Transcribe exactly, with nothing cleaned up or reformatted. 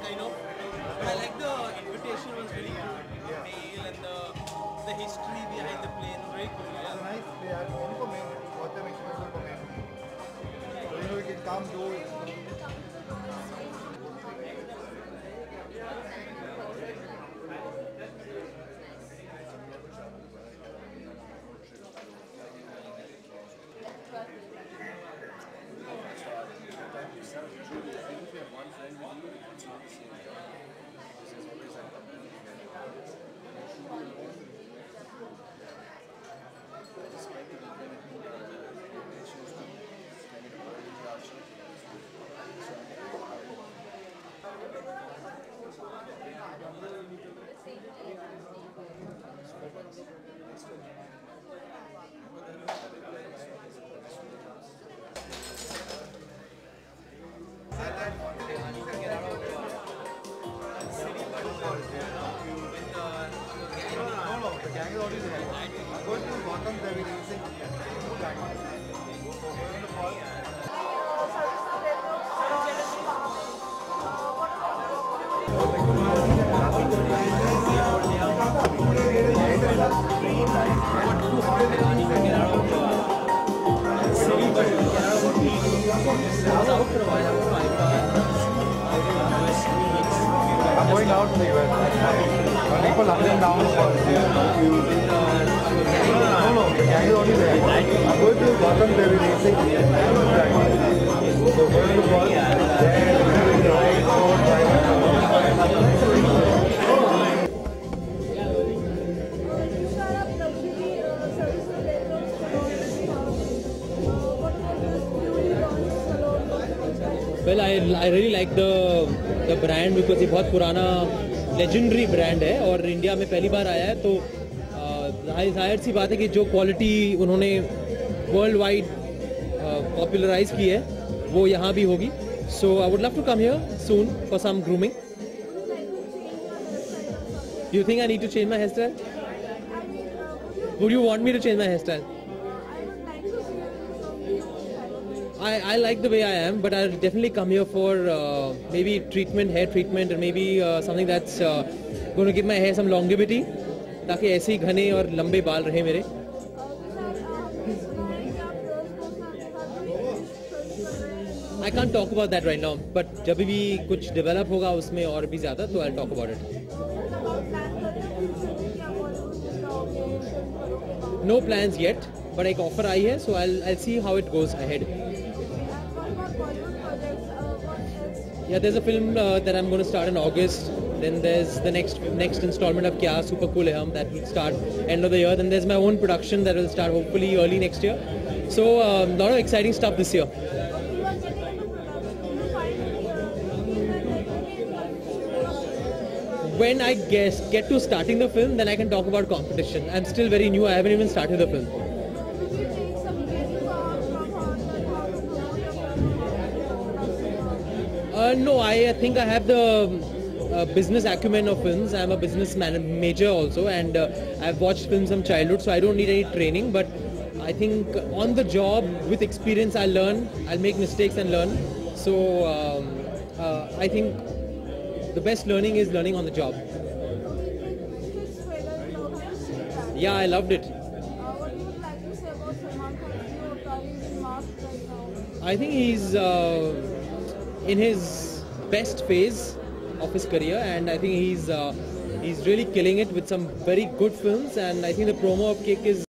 kind of. But I like the invitation was really cool. The mail and the the history behind the plane was very cool. Yeah. It's nice. They are known for men. What them expensive for men. So you know you can come do it. I'm going out to the U S. Running for London down for no, no, the gang is only there. I'm going to Gotham Derby Racing. So going to Gotham Well, I I really like the the brand because ये बहुत पुराना legendary brand है और India में पहली बार आया है तो जाहिर सी बात है कि जो क्वालिटी उन्होंने वर्ल्ड वाइड पॉपुलराइज की है वो यहाँ भी होगी. So I would love to come here soon for some grooming. Do you think I need to change my hairstyle? Would you want me to change my hairstyle? I, I like the way I am, but I'll definitely come here for uh, maybe treatment, hair treatment, or maybe uh, something that's uh, going to give my hair some longevity, ताकि ऐसे ही घने और लंबे बाल रहे मेरे. I can't talk about that right now, but जब भी कुछ develop होगा उसमें और भी ज़्यादा तो I'll talk about it. No plans yet, but एक offer आई है, so I'll I'll see how it goes ahead. Yeah, there's a film uh, that I'm going to start in August. Then there's the next next installment of Kya Super Cool Hai Hum that will start end of the year. Then there's my own production that will start hopefully early next year. So a um, lot of exciting stuff this year. When I guess get to starting the film, then I can talk about competition. I'm still very new. I haven't even started the film. Uh, no, I, I think I have the uh, business acumen of films. I'm a business man, major also, and uh, I've watched films from childhood, so I don't need any training. But I think on the job, with experience, I'll learn. I'll make mistakes and learn. So um, uh, I think the best learning is learning on the job. Yeah, I loved it. I think he's uh, in his best phase of his career, and I think he's uh, he's really killing it with some very good films. And I think the promo of Kick is